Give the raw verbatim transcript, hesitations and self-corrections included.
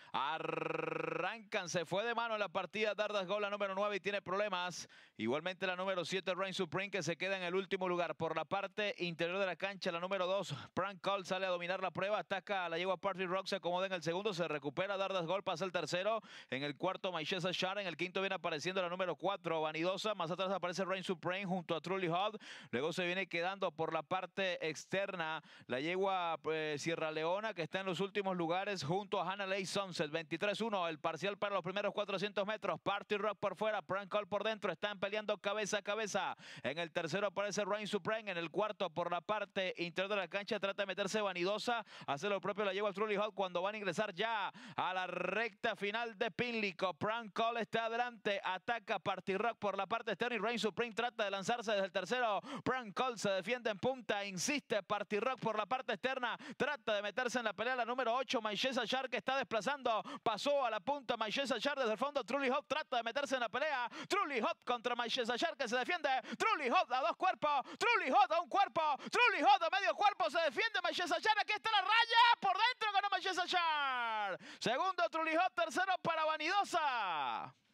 Arrancan, se fue de mano en la partida Dardas Gol, la número nueve, y tiene problemas. Igualmente la número siete, Reign Supreme, que se queda en el último lugar. Por la parte interior de la cancha, la número dos, Prank Call, sale a dominar la prueba, ataca a la yegua Party Rock, se acomoda en el segundo, se recupera Dardas Gol, pasa el tercero. En el cuarto, Maishesa Shar, en el quinto viene apareciendo la número cuatro, Vanidosa. Más atrás aparece Reign Supreme junto a Truly Hot. Luego se viene quedando por la parte externa la yegua eh, Sierra Leona, que está en los últimos lugares junto a Hannah Lay Sunset. veintitrés uno el parcial para los primeros cuatrocientos metros. Party Rock por fuera, Prank Call por dentro. Están peleando cabeza a cabeza. En el tercero aparece Reign Supreme. En el cuarto, por la parte interior de la cancha, trata de meterse Vanidosa. Hace lo propio la yegua Truly Hot cuando van a ingresar ya a la recta final de Pínlico. Prank Call está adelante. Ataca Party Rock por la parte externa y Reign Supreme trata de lanzarse desde el tercero. Prank Call se defiende en punta. Insiste Party Rock por la parte externa. Trata de meterse en la pelea la número ocho, Maishesa Shar, que está desplazando. Pasó a la punta Maishesa Shar desde el fondo. Truly Hot trata de meterse en la pelea. Truly Hot contra Maishesa Shar, que se defiende. Truly Hot a dos cuerpos. Truly Hot a un cuerpo. Truly Hot a medio cuerpo. Se defiende Maishesa Shar. Aquí está la raya. Por dentro ganó Maishesa Shar. Segundo Truly Hot. Tercero para Vanidosa.